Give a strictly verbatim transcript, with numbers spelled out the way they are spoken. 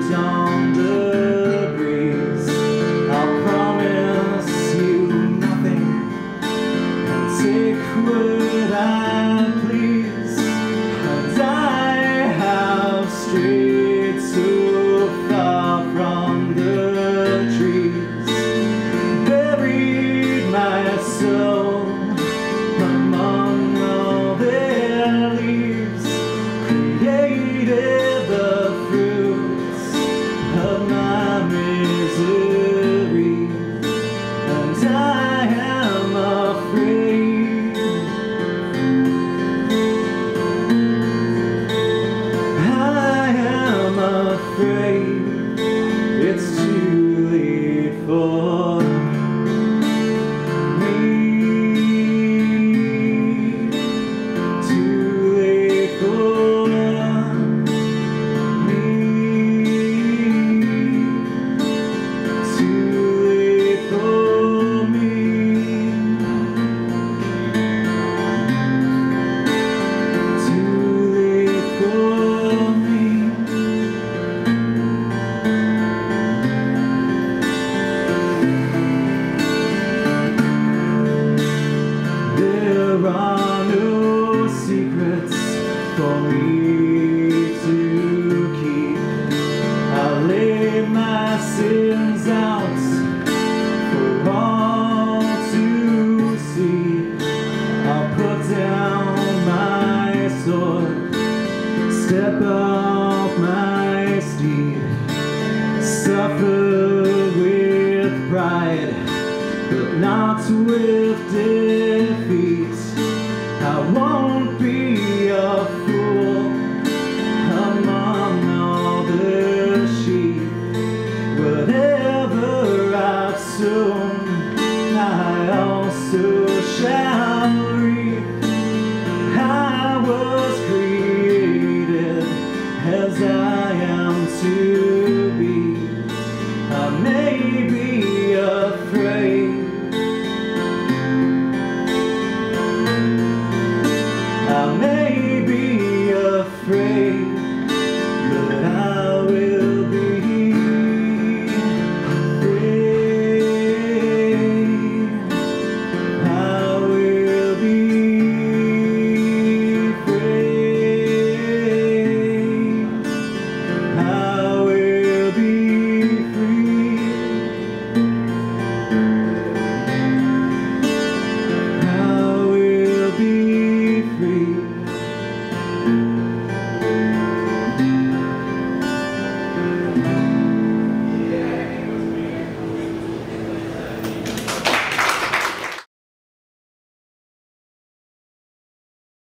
drift on the breeze. I'll promise you nothing and take what I please. And I have strayed so far from the trees, buried my soul among all their leaves, created the fruits of my misery, and I am afraid. I am afraid it's too late for there are no secrets for me to keep. I lay my sins out for all to see. I'll put down my sword, step off my steed, suffer with pride, but not with defeat. I won't